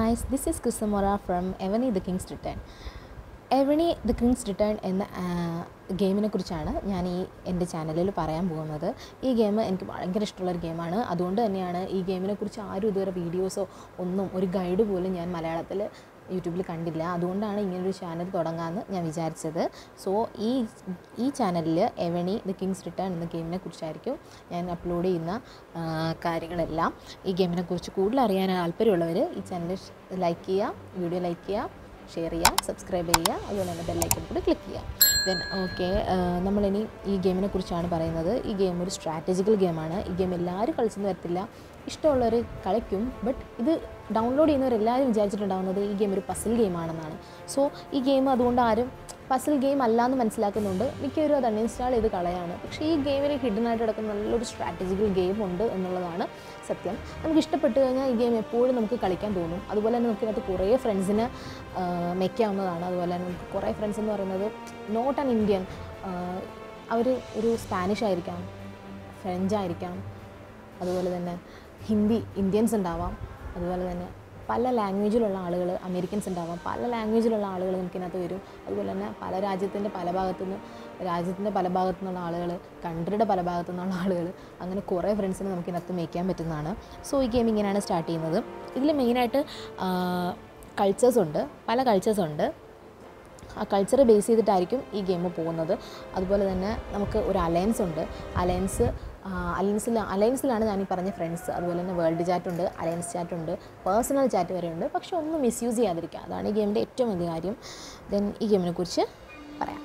guys, this is Kusamora from EVONY The King's Return. EVONY The King's Return എന്ന ഗെയിമിനെ കുറിച്ചാണ് ഞാൻ എൻ്റെ ചാനലിൽ പറയാൻ പോകുന്നത്. ഈ ഗെയിം എനിക്ക് ഭയങ്കര ഇഷ്ടമുള്ളൊരു ഗെയിമാണ്. അതുകൊണ്ട് തന്നെയാണ് ഈ ഗെയിമിനെ കുറിച്ച് ആരും ഇതുവരെ വീഡിയോസോ ഒന്നും ഒരു ഗൈഡ് പോലും ഞാൻ മലയാളത്തിൽ യൂട്യൂബിൽ കണ്ടില്ല. അതുകൊണ്ടാണ് ഇങ്ങനൊരു ചാനൽ തുടങ്ങാമെന്ന് ഞാൻ വിചാരിച്ചത്. സോ ഈ ചാനലിൽ EVONY The King's Return എന്ന ഗെയിമിനെ കുറിച്ചായിരിക്കും ഞാൻ അപ്ലോഡ് ചെയ്യുന്ന കാര്യങ്ങളെല്ലാം. ഈ ഗെയിമിനെ കുറിച്ച് കൂടുതൽ അറിയാൻ താല്പര്യമുള്ളവർ ഈ ചാനൽ ലൈക്ക് ചെയ്യുക, വീഡിയോ ലൈക്ക് ചെയ്യുക, ഷെയർ ചെയ്യുക, സബ്സ്ക്രൈബ് ചെയ്യുക, അതുപോലെ തന്നെ ബെല്ലൈക്കൺ കൂടി ക്ലിക്ക് ചെയ്യുക. ദെൻ നമ്മളിനി ഈ ഗെയിമിനെ കുറിച്ചാണ് പറയുന്നത്. ഈ ഗെയിം ഒരു സ്ട്രാറ്റജിക്കൽ ഗെയിമാണ്. ഈ ഗെയിം എല്ലാവരും കളിച്ചെന്ന് വരത്തില്ല, ഇഷ്ടമുള്ളവർ കളിക്കും. ബട്ട് ഇത് ഡൗൺലോഡ് ചെയ്യുന്നവരെല്ലാവരും വിചാരിച്ചിട്ടുണ്ടാകുന്നത് ഈ ഗെയിം ഒരു പസിൽ ഗെയിമാണെന്നാണ്. സോ ഈ ഗെയിം അതുകൊണ്ട് ആരും പസിൽ ഗെയിം അല്ല എന്ന് മനസ്സിലാക്കുന്നുണ്ട്. മിക്കവരും അത് അൺഇൻസ്റ്റാൾ ചെയ്ത് കളയാണ്. പക്ഷേ ഈ ഗെയിമിൽ ഹിഡനായിട്ട് കിടക്കുന്ന നല്ലൊരു സ്ട്രാറ്റജിക്കൽ ഗെയിം ഉണ്ട് എന്നുള്ളതാണ് സത്യം. നമുക്ക് ഇഷ്ടപ്പെട്ട് കഴിഞ്ഞാൽ ഈ ഗെയിം എപ്പോഴും നമുക്ക് കളിക്കാൻ തോന്നും. അതുപോലെ തന്നെ നമുക്കിതിനകത്ത് കുറേ ഫ്രണ്ട്സിനെ മേക്ക് ചെയ്യാവുന്നതാണ്. അതുപോലെ തന്നെ നമുക്ക് കുറേ ഫ്രണ്ട്സ് എന്ന് പറയുന്നത് നോട്ട് ആൻ ഇന്ത്യൻ, അവർ ഒരു സ്പാനിഷ് ആയിരിക്കാം, ഫ്രഞ്ച് ആയിരിക്കാം, അതുപോലെ തന്നെ ഹിന്ദി ഇന്ത്യൻസ് ഉണ്ടാവാം, അതുപോലെ തന്നെ പല ലാംഗ്വേജിലുള്ള ആളുകൾ, അമേരിക്കൻസ് ഉണ്ടാവാം, പല ലാംഗ്വേജിലുള്ള ആളുകൾ നമുക്കിതിനകത്ത് വരും. അതുപോലെ തന്നെ പല രാജ്യത്തിൻ്റെ പല ഭാഗത്തു നിന്നുള്ള ആളുകൾ, കൺട്രിയുടെ പല ഭാഗത്തു നിന്നുള്ള ആളുകൾ, അങ്ങനെ കുറേ ഫ്രണ്ട്സിനെ നമുക്കിതിനകത്ത് മേക്ക് ചെയ്യാൻ പറ്റുന്നതാണ്. സോ ഈ ഗെയിം ഇങ്ങനെയാണ് സ്റ്റാർട്ട് ചെയ്യുന്നത്. ഇതിൽ മെയിനായിട്ട് കൾച്ചേഴ്സ് ഉണ്ട്, പല കൾച്ചേഴ്സ് ഉണ്ട്. ആ കൾച്ചർ ബേസ് ചെയ്തിട്ടായിരിക്കും ഈ ഗെയിം പോകുന്നത്. അതുപോലെ തന്നെ നമുക്ക് ഒരു അലയൻസ് ഉണ്ട്. അലയൻസിലാണ് ഞാൻ ഈ പറഞ്ഞ ഫ്രണ്ട്സ്. അതുപോലെ തന്നെ വേൾഡ് ചാറ്റുണ്ട്, അലയൻസ് ചാറ്റുണ്ട്, പേഴ്സണൽ ചാറ്റ് വരെ ഉണ്ട്. പക്ഷെ ഒന്നും മിസ്യൂസ് ചെയ്യാതിരിക്കുക, അതാണ് ഈ ഗെയിമിൻ്റെ ഏറ്റവും വലിയ കാര്യം. ദെൻ ഈ ഗെയിമിനെ കുറിച്ച് പറയാം.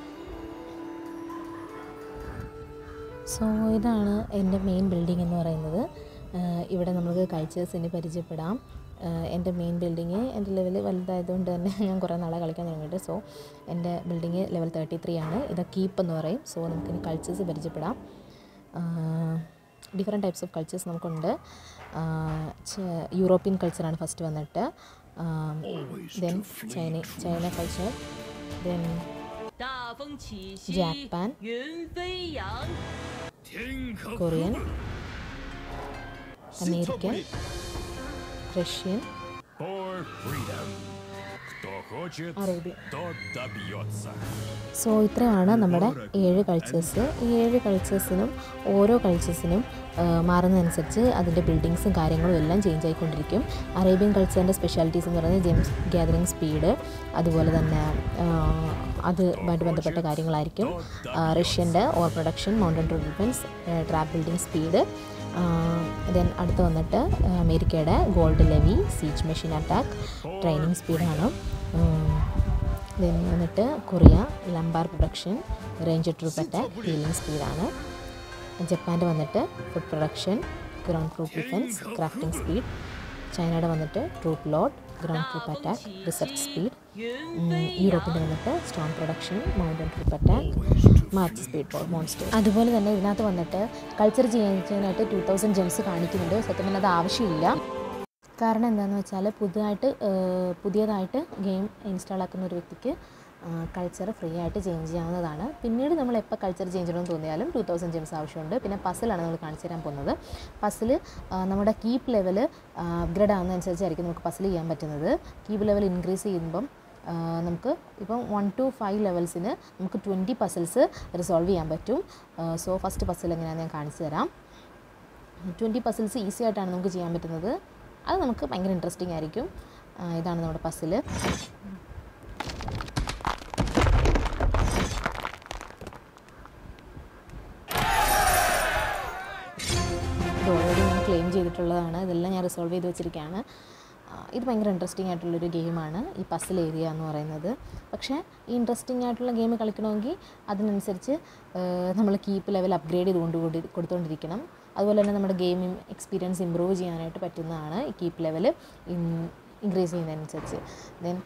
സോ ഇതാണ് എൻ്റെ മെയിൻ ബിൽഡിംഗ് എന്ന് പറയുന്നത്. ഇവിടെ നമുക്ക് കൾച്ചേഴ്സിനെ പരിചയപ്പെടാം. എൻ്റെ മെയിൻ ബിൽഡിങ് എൻ്റെ ലെവൽ വലുതായതുകൊണ്ട് തന്നെ ഞാൻ കുറേ നാളെ കളിക്കാൻ തുടങ്ങിയിട്ട്. സോ എൻ്റെ ബിൽഡിങ് ലെവൽ 33 ആണ്. ഇത് കീപ്പ് എന്ന് പറയും. സോ നമുക്കിനി കൾച്ചേഴ്സ് പരിചയപ്പെടാം. ഡിഫറെൻറ്റ് ടൈപ്സ് ഓഫ് കൾച്ചേഴ്സ് നമുക്കുണ്ട്. യൂറോപ്യൻ കൾച്ചറാണ് ഫസ്റ്റ് വന്നിട്ട്. Then China culture, then Japan, Korean, American, Russian, Arabian. So ഇത്രയാണ് നമ്മുടെ 7 കൾച്ചേഴ്സ്. ഈ 7 കൾച്ചേഴ്സിനും ഓരോ കൾച്ചേഴ്സിനും മാറുന്നതനുസരിച്ച് അതിൻ്റെ ബിൽഡിങ്സും കാര്യങ്ങളും എല്ലാം ചേഞ്ച് ആയിക്കൊണ്ടിരിക്കും. അറേബ്യൻ കൾച്ചറിൻ്റെ സ്പെഷ്യാലിറ്റീസ് എന്ന് പറയുന്നത് ജെംസ് ഗ്യാതറിങ് സ്പീഡ്, അതുപോലെ തന്നെ അതുമായിട്ട് ബന്ധപ്പെട്ട കാര്യങ്ങളായിരിക്കും. റഷ്യൻ്റെ ore production, mountain defence, trap building speed. Then അടുത്ത് വന്നിട്ട് അമേരിക്കയുടെ gold levy, siege machine attack, training സ്പീഡാണ്. ദെൻ വന്നിട്ട് Korea lumber production, ranger troop attack, healing സ്പീഡാണ്. ജപ്പാൻ്റെ വന്നിട്ട് food production, ground troop defence, crafting speed. ചൈനയുടെ വന്നിട്ട് troop load, ground troop attack, research speed. യൂറോപ്പിൻ്റെ വന്നിട്ട് stone production, mountain troop attack, march speed for monster. അതുപോലെ തന്നെ ഇതിനകത്ത് വന്നിട്ട് കൾച്ചർ ചെയ്യാനായിട്ട് 2000 ജെംസ് കാണിക്കുന്നുണ്ട്. സത്യം പറഞ്ഞാൽ അത് ആവശ്യമില്ല. കാരണം എന്താണെന്ന് വെച്ചാൽ പുതിയതായിട്ട് ഗെയിം ഇൻസ്റ്റാൾ ആക്കുന്ന ഒരു വ്യക്തിക്ക് കൾച്ചർ ഫ്രീ ആയിട്ട് ചേഞ്ച് ചെയ്യാവുന്നതാണ്. പിന്നീട് നമ്മൾ എപ്പോൾ കൾച്ചർ ചേഞ്ച് ചെയ്യണമെന്ന് തോന്നിയാലും 2000 ജെംസ് ആവശ്യമുണ്ട്. പിന്നെ പസിലാണ് നമ്മൾ കാണിച്ചു തരാൻ പോകുന്നത്. പസിൽ നമ്മുടെ കീപ്പ് ലെവൽ അപ്ഗ്രേഡ് ആകുന്നതനുസരിച്ചായിരിക്കും നമുക്ക് പസിൽ ചെയ്യാൻ പറ്റുന്നത്. കീപ്പ് ലെവൽ ഇൻക്രീസ് ചെയ്യുമ്പം നമുക്ക് ഇപ്പം 1 to 5 ലെവൽസിന് നമുക്ക് 20 പസിൽസ് റിസോൾവ് ചെയ്യാൻ പറ്റും. സോ ഫസ്റ്റ് പസിൽ എങ്ങനെയാണെന്ന് ഞാൻ കാണിച്ചു തരാം. 20 പസിൽസ് ഈസി ആയിട്ടാണ് നമുക്ക് ചെയ്യാൻ പറ്റുന്നത്. അത് നമുക്ക് ഭയങ്കര ഇൻട്രസ്റ്റിംഗ് ആയിരിക്കും. ഇതാണ് നമ്മുടെ പസിൽ. ഇത് ഓൾറെഡി ഞാൻ ക്ലെയിം ചെയ്തിട്ടുള്ളതാണ്. ഇതെല്ലാം ഞാൻ റിസോൾവ് ചെയ്ത് വെച്ചിരിക്കുകയാണ്. ഇത് ഭയങ്കര ഇൻട്രസ്റ്റിംഗ് ആയിട്ടുള്ളൊരു ഗെയിമാണ് ഈ പസിൽ ഏരിയ എന്ന് പറയുന്നത്. പക്ഷേ ഈ ഇൻട്രസ്റ്റിംഗ് ആയിട്ടുള്ള ഗെയിം കളിക്കണമെങ്കിൽ അതിനനുസരിച്ച് നമ്മൾ കീപ്പ് ലെവൽ അപ്ഗ്രേഡ് കൊടുത്തുകൊണ്ടിരിക്കണം. അതുപോലെ തന്നെ നമ്മുടെ ഗെയിമിംഗ് എക്സ്പീരിയൻസ് ഇമ്പ്രൂവ് ചെയ്യാനായിട്ട് പറ്റുന്നതാണ് ഈ കീപ്പ് ലെവൽ ഇൻക്രീസ് ചെയ്യുന്നതനുസരിച്ച്. ദെൻ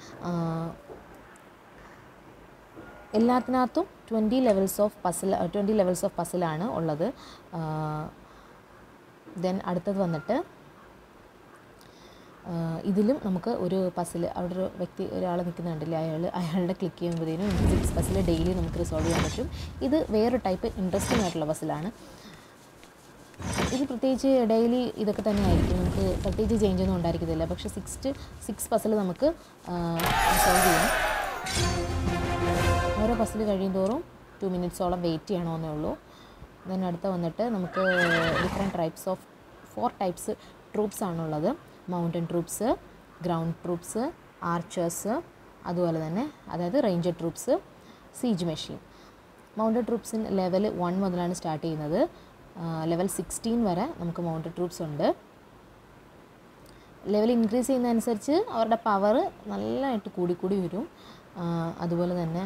എല്ലാത്തിനകത്തും 20 ലെവൽസ് ഓഫ് പസിലാണ് ഉള്ളത്. ദെൻ അടുത്തത് വന്നിട്ട് ഇതിലും നമുക്ക് ഒരു പസിൽ, അവിടെ ഒരു ഒരാൾ നിൽക്കുന്നുണ്ടല്ലേ, അയാളുടെ ക്ലിക്ക് ചെയ്യുമ്പോഴത്തേനും 6 പസിൽ ഡെയിലി നമുക്ക് റിസോൾവ് ചെയ്യാൻ പറ്റും. ഇത് വേറൊരു ടൈപ്പ് ഇൻട്രസ്റ്റിംഗ് ആയിട്ടുള്ള പസിലാണ്. ഇത് പ്രത്യേകിച്ച് ഡെയിലി ഇതൊക്കെ തന്നെ ആയിരിക്കും, നമുക്ക് പ്രത്യേകിച്ച് ചേഞ്ചൊന്നും ഉണ്ടായിരിക്കത്തില്ല. പക്ഷേ 6 പസിൽ നമുക്ക് സോൾവ് ചെയ്യാം. ഓരോ പസിൽ കഴിയും തോറും 2 മിനിറ്റ്സോളം വെയിറ്റ് ചെയ്യണമെന്നേ ഉള്ളൂ. ദെൻ അടുത്ത വന്നിട്ട് നമുക്ക് different types of 4 types troops ആണുള്ളത്. Mountain troops, ground troops, archers, അതുപോലെ തന്നെ അതായത് ranger troops, siege machine. Mountain ട്രൂപ്സിന് ലെവൽ 1 മുതലാണ് സ്റ്റാർട്ട് ചെയ്യുന്നത്. ലെവൽ 16 വരെ നമുക്ക് മൗണ്ടൻ ട്രൂപ്സ് ഉണ്ട്. ലെവൽ ഇൻക്രീസ് ചെയ്യുന്നതനുസരിച്ച് അവരുടെ പവർ നല്ലതായിട്ട് കൂടി വരും. അതുപോലെ തന്നെ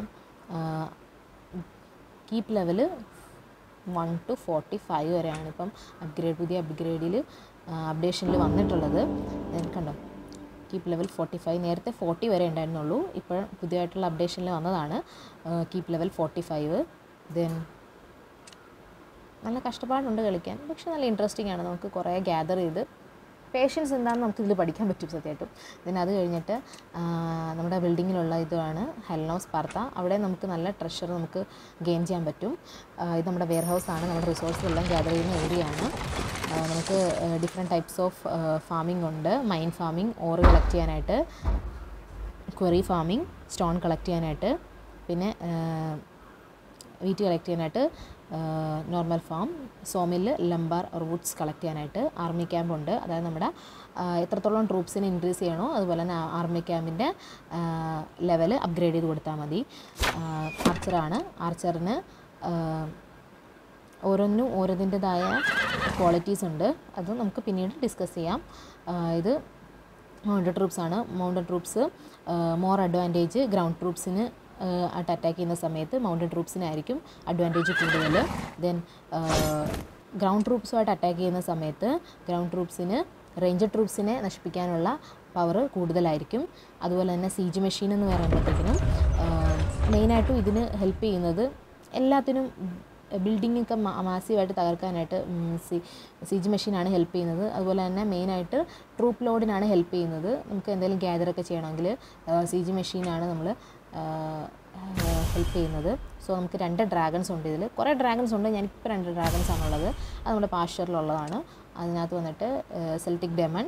കീപ്പ് ലെവൽ 1 to 45 വരെയാണ് ഇപ്പം പുതിയ അപ്ഗ്രേഡിൽ അപ്ഡേഷനിൽ വന്നിട്ടുള്ളത്. കണ്ടോ, കീപ്പ് ലെവൽ 45. നേരത്തെ 40 വരെ ഉണ്ടായിരുന്നുള്ളൂ, ഇപ്പോൾ പുതിയതായിട്ടുള്ള അപ്ഡേഷനിൽ വന്നതാണ് കീപ്പ് ലെവൽ 45. ദെൻ നല്ല കഷ്ടപ്പാടുണ്ട് കളിക്കാൻ, പക്ഷെ നല്ല ഇൻട്രസ്റ്റിംഗ് ആണ്. നമുക്ക് കുറേ ഗ്യാദർ ചെയ്ത് പേഷ്യൻസ് എന്താണെന്ന് നമുക്കിതിൽ പഠിക്കാൻ പറ്റും സത്യമായിട്ടും. ദെൻ അത് കഴിഞ്ഞിട്ട് നമ്മുടെ ബിൽഡിങ്ങിലുള്ള ഇതാണ് ഹെൽനോ സ്പാർത്ത. അവിടെ നമുക്ക് നല്ല ട്രഷർ നമുക്ക് ഗെയിൻ ചെയ്യാൻ പറ്റും. ഇത് നമ്മുടെ വെയർ ഹൗസാണ്, നമ്മുടെ റിസോഴ്സ് എല്ലാം ഗ്യാദർ ചെയ്യുന്ന ഏരിയയാണ്. നമുക്ക് ഡിഫറെൻറ്റ് ടൈപ്സ് ഓഫ് ഫാമിംഗ് ഉണ്ട്. മൈൻ ഫാമിംഗ്, ഓറ് കളക്ട് ചെയ്യാനായിട്ട്, ക്വറി ഫാമിംഗ്, സ്റ്റോൺ കളക്ട് ചെയ്യാനായിട്ട്, പിന്നെ വീറ്റ് കളക്ട് ചെയ്യാനായിട്ട് normal farm, sawmill, lumber, woods collect ചെയ്യാനായിട്ട്. ആർമി ക്യാമ്പ് ഉണ്ട്, അതായത് നമ്മുടെ എത്രത്തോളം ട്രൂപ്സിനെ ഇൻക്രീസ് ചെയ്യണോ അതുപോലെ തന്നെ ആർമി ക്യാമ്പിൻ്റെ ലെവൽ അപ്ഗ്രേഡ് ചെയ്ത് കൊടുത്താൽ മതി. ആർച്ചറാണ്, ആർച്ചറിന് ഓരോന്നിനും ഓരോതിൻ്റെതായ ക്വാളിറ്റീസ് ഉണ്ട്, അത് നമുക്ക് പിന്നീട് ഡിസ്കസ് ചെയ്യാം. ഇത് മൗണ്ടൻ ട്രൂപ്സാണ്. Mountain troops more advantage ground ട്രൂപ്സിന് അറ്റാക്ക് ചെയ്യുന്ന സമയത്ത് മൗണ്ടൻ ട്രൂപ്സിനായിരിക്കും അഡ്വാൻറ്റേജ് കൂടുതൽ. ദെൻ ഗ്രൗണ്ട് ട്രൂപ്സുമായിട്ട് അറ്റാക്ക് ചെയ്യുന്ന സമയത്ത് ഗ്രൗണ്ട് ട്രൂപ്സിന് റേഞ്ചർ ട്രൂപ്സിനെ നശിപ്പിക്കാനുള്ള പവർ കൂടുതലായിരിക്കും. അതുപോലെ തന്നെ സീജ് മെഷീൻ എന്ന് പറയുമ്പോഴത്തേക്കിനും മെയിനായിട്ടും ഇതിന് ഹെൽപ്പ് ചെയ്യുന്നത് എല്ലാത്തിനും ബിൽഡിങ്ങൊക്കെ മാസീവായിട്ട് തകർക്കാനായിട്ട് സീജ് മെഷീനാണ് ഹെൽപ്പ് ചെയ്യുന്നത്. അതുപോലെ തന്നെ മെയിനായിട്ട് ട്രൂപ്പ് ലോഡിനാണ് ഹെൽപ്പ് ചെയ്യുന്നത്. നമുക്ക് എന്തെങ്കിലും ഗ്യാദറൊക്കെ ചെയ്യണമെങ്കിൽ സീജ് മെഷീനാണ് നമ്മൾ ഹെൽപ്പ് ചെയ്യുന്നത്. സോ നമുക്ക് 2 ഡ്രാഗൺസ് ഉണ്ട് ഇതിൽ. കുറേ ഡ്രാഗൺസ് ഉണ്ട്, ഞാനിപ്പോൾ 2 ഡ്രാഗൺസ് ആണുള്ളത്. അത് നമ്മുടെ പാസ്റ്ററിലുള്ളതാണ്. അതിനകത്ത് വന്നിട്ട് സെൽറ്റിക് ഡെമൺ,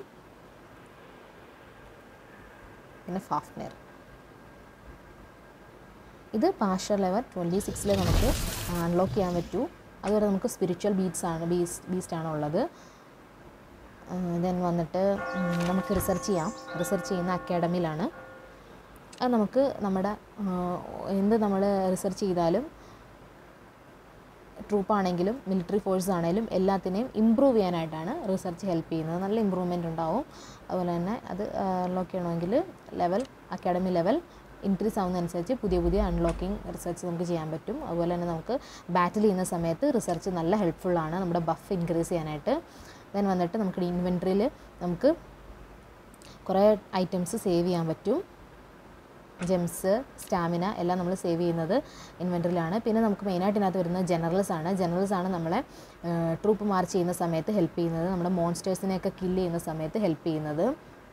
പിന്നെ ഫാഫ്നെർ. ഇത് പാസ്റ്റർ ലെവൽ 26 നമുക്ക് അൺലോക്ക് ചെയ്യാൻ പറ്റൂ. അതുപോലെ നമുക്ക് സ്പിരിച്വൽ ബീസ്റ്റാണ് ഉള്ളത്. ദെൻ വന്നിട്ട് നമുക്ക് റിസർച്ച് ചെയ്യുന്ന അക്കാഡമിയിലാണ്. അത് നമുക്ക് നമ്മുടെ എന്ത് നമ്മൾ റിസർച്ച് ചെയ്താലും ട്രൂപ്പാണെങ്കിലും മിലിറ്ററി ഫോഴ്സ് ആണെങ്കിലും എല്ലാത്തിനെയും ഇമ്പ്രൂവ് ചെയ്യാനായിട്ടാണ് റിസർച്ച് ഹെൽപ്പ് ചെയ്യുന്നത്. നല്ല ഇമ്പ്രൂവ്മെൻ്റ് ഉണ്ടാവും. അതുപോലെ തന്നെ അത് അൺലോക്ക് ചെയ്യണമെങ്കിൽ അക്കാഡമി ലെവൽ ഇൻക്രീസ് ആവുന്നതനുസരിച്ച് പുതിയ അൺലോക്കിംഗ് റിസർച്ച് നമുക്ക് ചെയ്യാൻ പറ്റും. അതുപോലെ തന്നെ നമുക്ക് ബാറ്റിൽ ചെയ്യുന്ന സമയത്ത് റിസർച്ച് നല്ല ഹെൽപ്ഫുള്ളാണ് നമ്മുടെ ബഫ് ഇൻക്രീസ് ചെയ്യാനായിട്ട്. ദെൻ വന്നിട്ട് നമുക്ക് ഇൻവെൻട്രിയിൽ നമുക്ക് കുറേ ഐറ്റംസ് സേവ് ചെയ്യാൻ പറ്റും. ജെംസ്, സ്റ്റാമിന എല്ലാം നമ്മൾ സേവ് ചെയ്യുന്നത് ഇൻവെൻട്രിയിലാണ്. പിന്നെ നമുക്ക് മെയിനായിട്ട് ഇതിനകത്ത് വരുന്നത് ജനറൽസാണ് നമ്മളെ ട്രൂപ്പ് മാർച്ച് ചെയ്യുന്ന സമയത്ത് ഹെൽപ്പ് ചെയ്യുന്നത്, നമ്മുടെ മോൺസ്റ്റേഴ്സിനെയൊക്കെ കില്ല് ചെയ്യുന്ന സമയത്ത് ഹെൽപ്പ് ചെയ്യുന്നത്.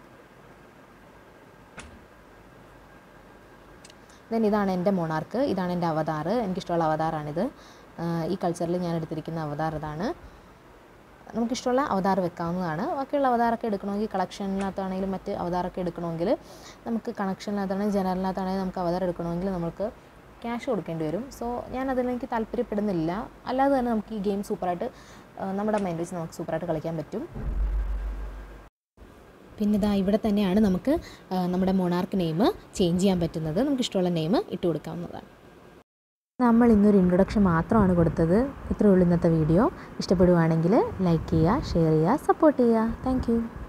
ദെൻ ഇതാണ് എൻ്റെ മൊണാർക്ക്, ഇതാണ് എൻ്റെ അവതാർ. എനിക്കിഷ്ടമുള്ള അവതാറാണിത്. ഈ കൾച്ചറിൽ ഞാൻ എടുത്തിരിക്കുന്ന അവതാർ ഇതാണ്. നമുക്കിഷ്ടമുള്ള അവതാർ വെക്കാവുന്നതാണ്. ബാക്കിയുള്ള അവതാറൊക്കെ എടുക്കണമെങ്കിൽ കളക്ഷനിനകത്താണെങ്കിലും മറ്റ് അവതാറൊക്കെ എടുക്കണമെങ്കിൽ നമുക്ക് കണക്ഷനിനകത്താണെങ്കിൽ ജനറലിനകത്താണെങ്കിൽ നമുക്ക് അവതാർ എടുക്കണമെങ്കിൽ നമുക്ക് ക്യാഷ് കൊടുക്കേണ്ടി വരും. സോ ഞാനതിലെനിക്ക് താല്പര്യപ്പെടുന്നില്ല. അല്ലാതെ തന്നെ നമുക്ക് ഈ ഗെയിം സൂപ്പറായിട്ട് നമ്മുടെ മൈൻഡ് വെച്ച് നമുക്ക് സൂപ്പറായിട്ട് കളിക്കാൻ പറ്റും. പിന്നെ ഇതാ ഇവിടെ തന്നെയാണ് നമുക്ക് നമ്മുടെ മൊണാർക്ക് നെയിം ചേഞ്ച് ചെയ്യാൻ പറ്റുന്നത്. നമുക്ക് ഇഷ്ടമുള്ള നെയിം ഇട്ട് കൊടുക്കാവുന്നതാണ്. നമ്മൾ ഇന്നൊരു ഇൻട്രൊഡക്ഷൻ മാത്രമാണ് കൊടുത്തത്. ഇത്രയേ ഉള്ളൂ ഇന്നത്തെ വീഡിയോ. ഇഷ്ടപ്പെടുവാണെങ്കിൽ ലൈക്ക് ചെയ്യുക, ഷെയർ ചെയ്യുക, സപ്പോർട്ട് ചെയ്യുക. താങ്ക്